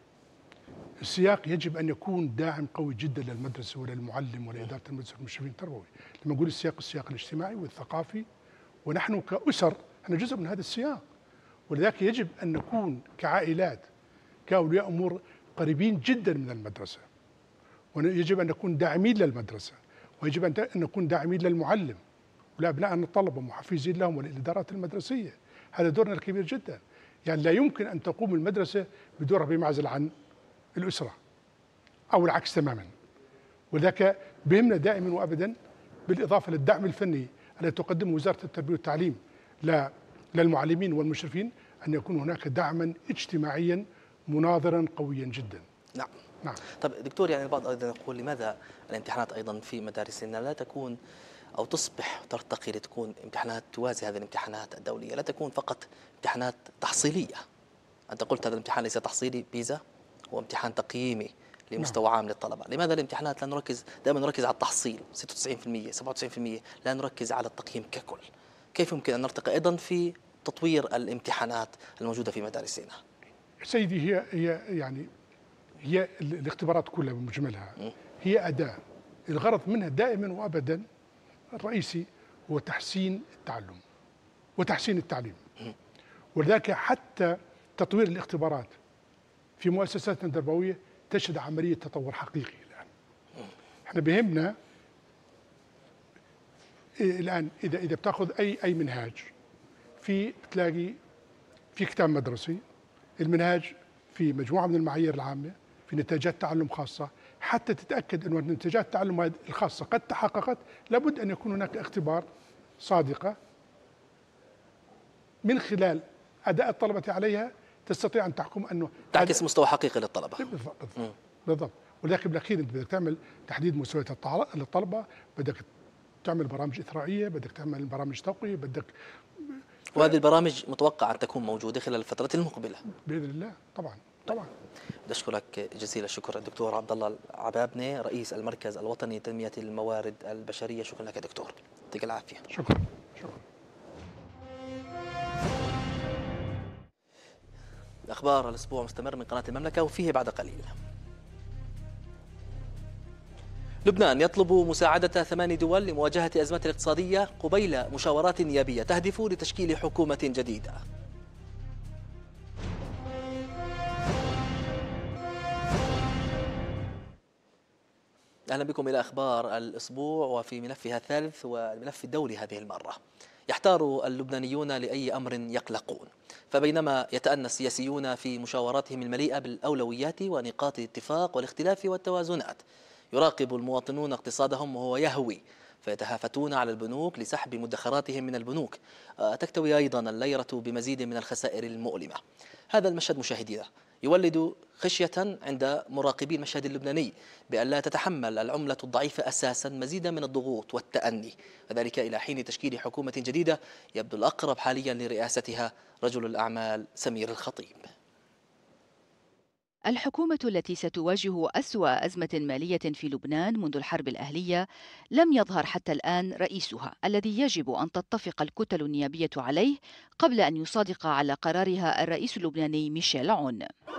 S8: السياق يجب أن يكون داعم قوي جدا للمدرسة وللمعلم ولإدارة المدرسة والمشرفين التربوي. لما نقول السياق، السياق الاجتماعي والثقافي، ونحن كأسر احنا جزء من هذا السياق. ولذلك يجب أن نكون كعائلات كأولياء أمور قريبين جدا من المدرسة، ويجب أن نكون داعمين للمدرسة، ويجب أن نكون داعمين للمعلم ولأبنائنا الطلبة، محفزين لهم وللإدارات المدرسية. هذا دورنا الكبير جدا. يعني لا يمكن أن تقوم المدرسة بدورها بمعزل عن الأسرة أو العكس تماما. ولذلك بهمنا دائما وأبدا، بالإضافة للدعم الفني الذي تقدمه وزارة التربية والتعليم للمعلمين والمشرفين، أن يكون هناك دعما اجتماعيا مناظرا قويا جدا.
S1: نعم.
S8: نعم.
S1: طب دكتور، يعني البعض أيضا يقول لماذا الامتحانات أيضا في مدارسنا لا تكون أو تصبح ترتقي لتكون امتحانات توازي هذه الامتحانات الدولية، لا تكون فقط امتحانات تحصيلية؟ أنت قلت هذا الامتحان ليس تحصيلي، بيزا هو امتحان تقييمي لمستوى عام للطلبة. لماذا الامتحانات لا نركز دائما نركز على التحصيل ستة وتسعين بالمئة سبعة وتسعين بالمئة، لا نركز على التقييم ككل؟ كيف يمكن أن نرتقي أيضا في تطوير الامتحانات الموجودة في مدارسنا؟
S8: سيدي، هي هي يعني هي الاختبارات كلها بمجملها هي أداة، الغرض منها دائما وأبدا الرئيسي هو تحسين التعلم وتحسين التعليم. ولذلك حتى تطوير الاختبارات في مؤسساتنا التربوية تشهد عملية تطور حقيقي. الآن احنا بهمنا الآن إذا إذا بتاخذ أي أي منهاج، في بتلاقي في كتاب مدرسي، المنهاج في مجموعة من المعايير العامة، في نتاجات تعلم خاصة. حتى تتأكد أن نتاجات التعلم الخاصة قد تحققت، لابد أن يكون هناك اختبار صادقة من خلال أداء الطلبة عليها تستطيع أن تحكم أنه
S1: تعكس مستوى حقيقي للطلبة.
S8: بالضبط بالضبط. ولكن بالأخير أنت بدك تعمل تحديد مستويات للطلبة، بدك تعمل برامج إثرائية، بدك تعمل برامج توقية، بدك
S1: وهذه البرامج متوقع أن تكون موجودة خلال الفترة المقبلة
S8: بإذن الله. طبعا طبعا.
S1: بدي أشكرك جزيل الشكر الدكتور عبد الله العبابنة، رئيس المركز الوطني لتنمية الموارد البشرية. شكرا لك دكتور، يعطيك العافية.
S8: شكرا شكرا.
S1: أخبار الأسبوع مستمر من قناة المملكة، وفيه بعد قليل. لبنان يطلب مساعدة ثمان دول لمواجهة أزمة الاقتصادية قبيل مشاورات نيابية تهدف لتشكيل حكومة جديدة. أهلا بكم إلى أخبار الأسبوع، وفي ملفها الثالث والملف الدولي هذه المرة. يحتار اللبنانيون لأي أمر يقلقون، فبينما يتأنى السياسيون في مشاوراتهم المليئة بالأولويات ونقاط الاتفاق والاختلاف والتوازنات، يراقب المواطنون اقتصادهم وهو يهوي فيتهافتون على البنوك لسحب مدخراتهم من البنوك. تكتوي أيضا الليرة بمزيد من الخسائر المؤلمة. هذا المشهد مشاهدينا يولد خشية عند مراقبي المشهد اللبناني بأن لا تتحمل العملة الضعيفة أساسا مزيدا من الضغوط والتأني، وذلك إلى حين تشكيل حكومة جديدة يبدو الأقرب حاليا لرئاستها رجل الأعمال سمير الخطيب.
S9: الحكومة التي ستواجه أسوأ أزمة مالية في لبنان منذ الحرب الأهلية لم يظهر حتى الآن رئيسها الذي يجب أن تتفق الكتل النيابية عليه قبل أن يصادق على قرارها الرئيس اللبناني ميشيل عون.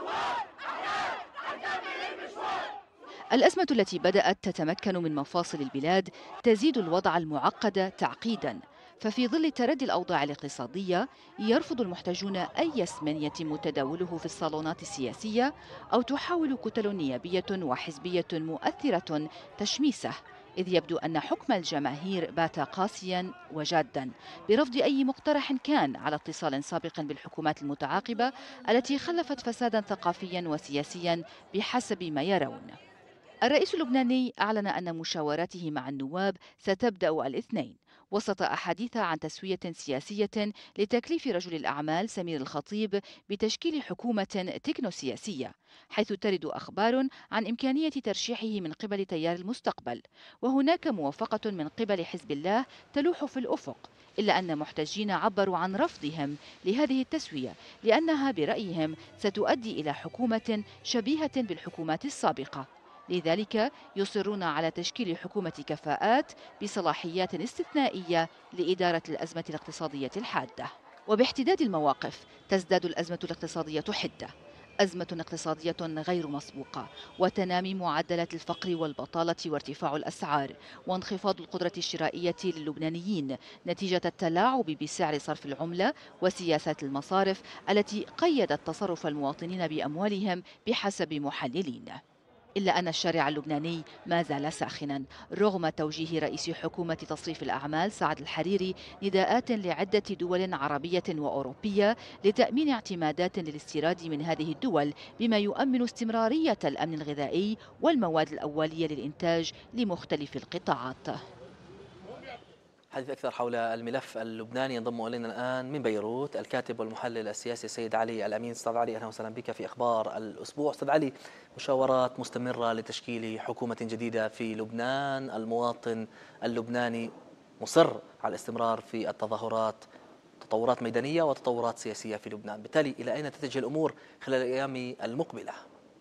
S9: الأزمة التي بدأت تتمكن من مفاصل البلاد تزيد الوضع المعقد تعقيداً، ففي ظل تردي الأوضاع الاقتصادية يرفض المحتجون أي اسم يتم تداوله في الصالونات السياسية أو تحاول كتل نيابية وحزبية مؤثرة تشميسه، إذ يبدو أن حكم الجماهير بات قاسيا وجادا برفض أي مقترح كان على اتصال سابق بالحكومات المتعاقبة التي خلفت فسادا ثقافيا وسياسيا بحسب ما يرون. الرئيس اللبناني أعلن أن مشاوراته مع النواب ستبدأ الاثنين وسط أحاديث عن تسوية سياسية لتكليف رجل الأعمال سمير الخطيب بتشكيل حكومة تكنوسياسية، حيث ترد أخبار عن إمكانية ترشيحه من قبل تيار المستقبل، وهناك موافقة من قبل حزب الله تلوح في الأفق، إلا أن محتجين عبروا عن رفضهم لهذه التسوية لأنها برأيهم ستؤدي إلى حكومة شبيهة بالحكومات السابقة. لذلك يصرون على تشكيل حكومة كفاءات بصلاحيات استثنائية لإدارة الأزمة الاقتصادية الحادة. وباحتداد المواقف تزداد الأزمة الاقتصادية حدة، أزمة اقتصادية غير مسبوقة، وتنامي معدلات الفقر والبطالة وارتفاع الأسعار وانخفاض القدرة الشرائية للبنانيين نتيجة التلاعب بسعر صرف العملة وسياسات المصارف التي قيدت تصرف المواطنين بأموالهم بحسب محللين. إلا أن الشارع اللبناني ما زال ساخنا رغم توجيه رئيس حكومة تصريف الأعمال سعد الحريري نداءات لعدة دول عربية وأوروبية لتأمين اعتمادات للاستيراد من هذه الدول بما يؤمن استمرارية الأمن الغذائي والمواد الأولية للإنتاج لمختلف القطاعات.
S1: حديث أكثر حول الملف اللبناني ينضم إلينا الآن من بيروت الكاتب والمحلل السياسي السيد علي الأمين. أستاذ علي أهلا وسهلا بك في أخبار الأسبوع. أستاذ علي، مشاورات مستمرة لتشكيل حكومة جديدة في لبنان، المواطن اللبناني مصر على الاستمرار في التظاهرات، تطورات ميدانية وتطورات سياسية في لبنان، بالتالي إلى أين تتجه الأمور خلال الأيام المقبلة؟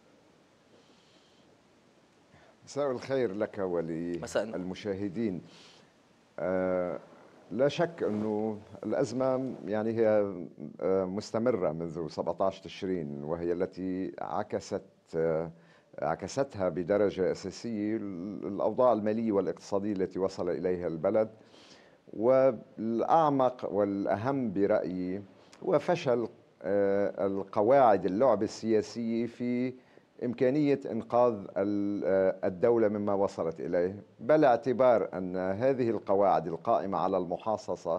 S10: مساء الخير لك وللمشاهدين. آه لا شك أنه الأزمة يعني هي آه مستمرة منذ سبعة عشر تشرين، وهي التي عكست آه عكستها بدرجة أساسية الأوضاع المالية والاقتصادية التي وصل إليها البلد. والأعمق والأهم برأيي هو فشل آه القواعد اللعب السياسية في إمكانية إنقاذ الدولة مما وصلت إليه، بل اعتبار أن هذه القواعد القائمة على المحاصصة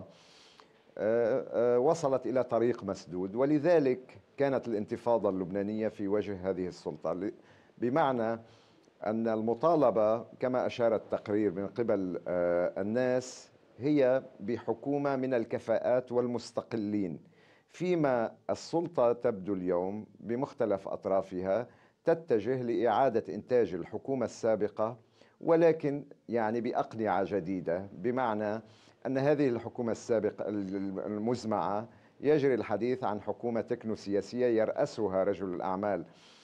S10: وصلت إلى طريق مسدود، ولذلك كانت الانتفاضة اللبنانية في وجه هذه السلطة، بمعنى أن المطالبة كما أشار التقرير من قبل الناس هي بحكومة من الكفاءات والمستقلين، فيما السلطة تبدو اليوم بمختلف أطرافها تتجه لإعادة إنتاج الحكومة السابقة، ولكن يعني بأقنعة جديدة، بمعنى أن هذه الحكومة السابقة المزمعة يجري الحديث عن حكومة تكنوسياسية يرأسها رجل الأعمال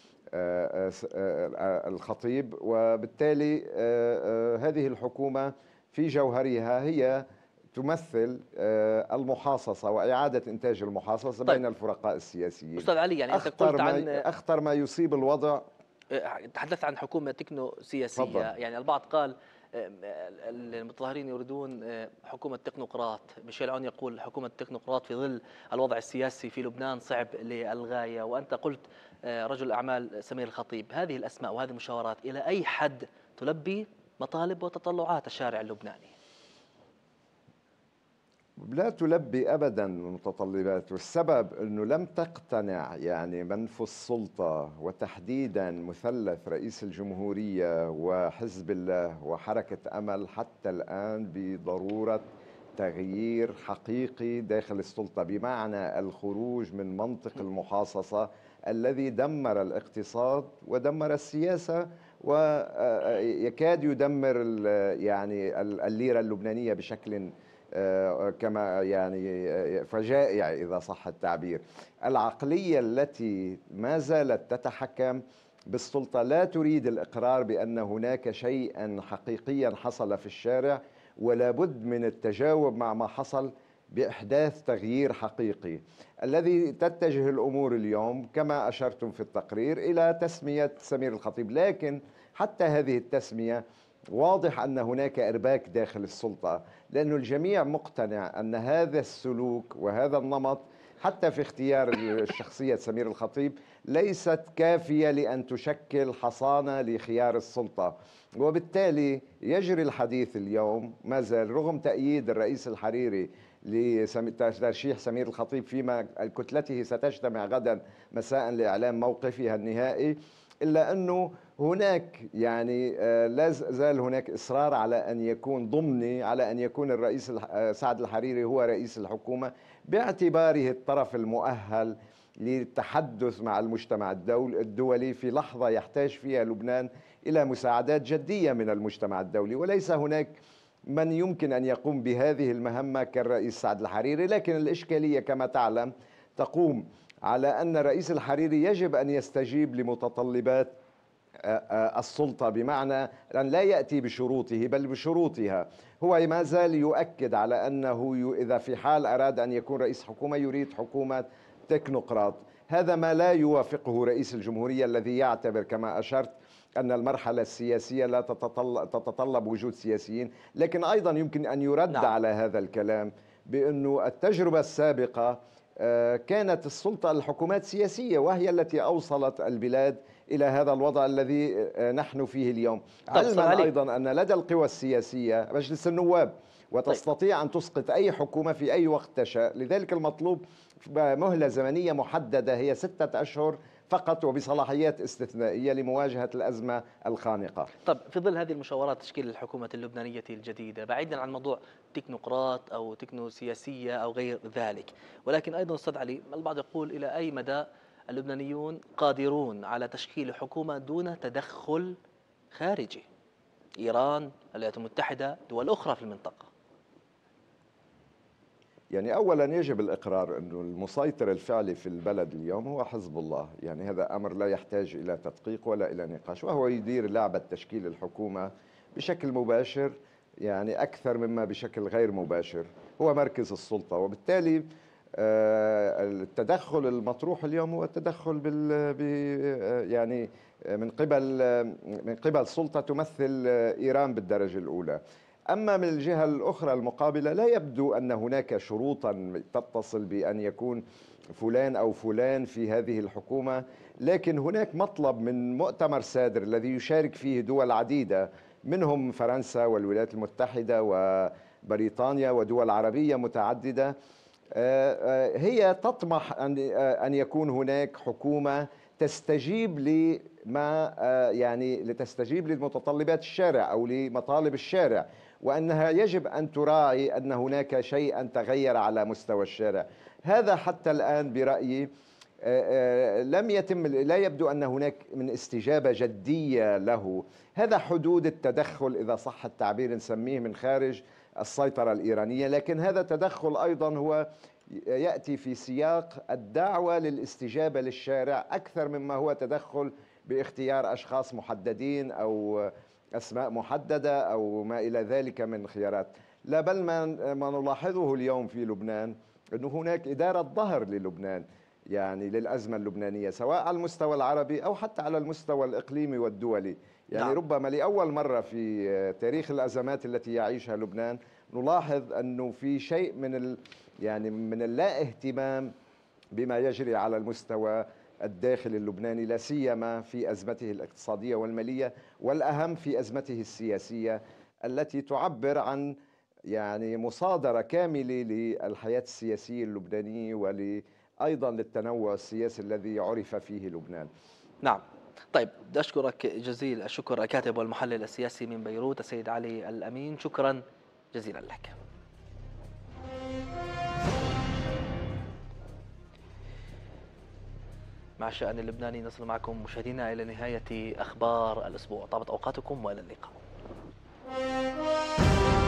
S10: الخطيب، وبالتالي هذه الحكومة في جوهرها هي تمثل المحاصصة وإعادة إنتاج المحاصصة طيب. بين الفرقاء السياسيين.
S1: أستاذ علي، يعني أنت قلت عن
S10: أخطر ما يصيب الوضع،
S1: تحدثت عن حكومة تكنو سياسية فضل. يعني البعض قال المتظاهرين يريدون حكومة تكنوقراط، ميشيل عون يقول حكومة تكنوقراط في ظل الوضع السياسي في لبنان صعب للغاية، وأنت قلت رجل الأعمال سمير الخطيب. هذه الأسماء وهذه المشاورات إلى أي حد تلبي مطالب وتطلعات الشارع اللبناني؟
S10: لا تلبي ابدا المتطلبات، والسبب انه لم تقتنع يعني منف السلطه وتحديدا مثلث رئيس الجمهوريه وحزب الله وحركه امل حتى الان بضروره تغيير حقيقي داخل السلطه، بمعنى الخروج من منطق المحاصصه الذي دمر الاقتصاد ودمر السياسه ويكاد يدمر يعني الليره اللبنانيه بشكل كما يعني فجائع إذا صح التعبير. العقلية التي ما زالت تتحكم بالسلطة لا تريد الإقرار بأن هناك شيئا حقيقيا حصل في الشارع، ولا بد من التجاوب مع ما حصل بإحداث تغيير حقيقي. الذي تتجه الأمور اليوم كما أشرتم في التقرير إلى تسمية سمير الخطيب، لكن حتى هذه التسمية واضح أن هناك إرباك داخل السلطة، لأن الجميع مقتنع أن هذا السلوك وهذا النمط حتى في اختيار الشخصية سمير الخطيب ليست كافية لأن تشكل حصانة لخيار السلطة، وبالتالي يجري الحديث اليوم ما زال رغم تأييد الرئيس الحريري لترشيح سمير الخطيب فيما كتلته ستجتمع غدا مساء لإعلام موقفها النهائي، إلا أنه هناك يعني لا زال هناك إصرار على أن يكون ضمني، على أن يكون الرئيس سعد الحريري هو رئيس الحكومة باعتباره الطرف المؤهل للتحدث مع المجتمع الدولي في لحظة يحتاج فيها لبنان إلى مساعدات جدية من المجتمع الدولي، وليس هناك من يمكن أن يقوم بهذه المهمة كالرئيس سعد الحريري. لكن الإشكالية كما تعلم تقوم على أن الرئيس الحريري يجب أن يستجيب لمتطلبات السلطة، بمعنى أن لا يأتي بشروطه بل بشروطها. هو ما زال يؤكد على أنه إذا في حال أراد أن يكون رئيس حكومة يريد حكومة تكنوقراط. هذا ما لا يوافقه رئيس الجمهورية الذي يعتبر كما أشرت أن المرحلة السياسية لا تتطلب, تتطلب وجود سياسيين. لكن أيضا يمكن أن يرد نعم. على هذا الكلام بأنه التجربة السابقة كانت السلطة الحكومات سياسية وهي التي أوصلت البلاد إلى هذا الوضع الذي نحن فيه اليوم، علما أيضا أن لدى القوى السياسية مجلس النواب وتستطيع أن تسقط أي حكومة في أي وقت تشاء. لذلك المطلوب مهلة زمنية محددة هي ستة أشهر فقط وبصلاحيات استثنائية لمواجهة الأزمة الخانقة.
S1: طب في ظل هذه المشاورات تشكيل الحكومة اللبنانية الجديدة، بعيدا عن موضوع تكنوقراط أو تكنو سياسية أو غير ذلك، ولكن أيضا أستاذ علي البعض يقول إلى أي مدى اللبنانيون قادرون على تشكيل حكومة دون تدخل خارجي؟ إيران، الولايات المتحدة، دول أخرى في المنطقة.
S10: يعني أولا يجب الإقرار أنه المسيطر الفعلي في البلد اليوم هو حزب الله، يعني هذا أمر لا يحتاج إلى تدقيق ولا إلى نقاش، وهو يدير لعبة تشكيل الحكومة بشكل مباشر يعني أكثر مما بشكل غير مباشر، هو مركز السلطة. وبالتالي التدخل المطروح اليوم هو التدخل بال يعني من قبل من قبل سلطة تمثل إيران بالدرجة الأولى. أما من الجهة الأخرى المقابلة لا يبدو أن هناك شروطا تتصل بأن يكون فلان أو فلان في هذه الحكومة، لكن هناك مطلب من مؤتمر سادر الذي يشارك فيه دول عديدة منهم فرنسا والولايات المتحدة وبريطانيا ودول عربية متعددة، هي تطمح أن يكون هناك حكومة تستجيب لما يعني لتستجيب لمتطلبات الشارع أو لمطالب الشارع، وأنها يجب أن تراعي أن هناك شيئا تغير على مستوى الشارع. هذا حتى الآن برأيي لم يتم، لا يبدو أن هناك من استجابة جدية له. هذا حدود التدخل إذا صح التعبير نسميه من خارج السيطرة الإيرانية، لكن هذا تدخل أيضا هو يأتي في سياق الدعوة للاستجابة للشارع أكثر مما هو تدخل باختيار أشخاص محددين أو أسماء محددة أو ما إلى ذلك من خيارات. لا بل ما, ما نلاحظه اليوم في لبنان أنه هناك إدارة ظهر للبنان يعني للأزمة اللبنانية سواء على المستوى العربي أو حتى على المستوى الإقليمي والدولي. يعني نعم. ربما لأول مرة في تاريخ الأزمات التي يعيشها لبنان نلاحظ أنه في شيء من ال يعني من اللا اهتمام بما يجري على المستوى الداخلي اللبناني، لا سيما في أزمته الاقتصادية والمالية، والأهم في أزمته السياسية التي تعبر عن يعني مصادرة كاملة للحياة السياسية اللبنانية وأيضا للتنوع السياسي الذي عرف فيه لبنان.
S1: نعم. طيب، بدي أشكرك جزيل الشكر الكاتب والمحلل السياسي من بيروت السيد علي الأمين، شكرا جزيلا لك. مع الشأن اللبناني نصل معكم مشاهدينا إلى نهاية أخبار الأسبوع. طابت أوقاتكم وإلى اللقاء.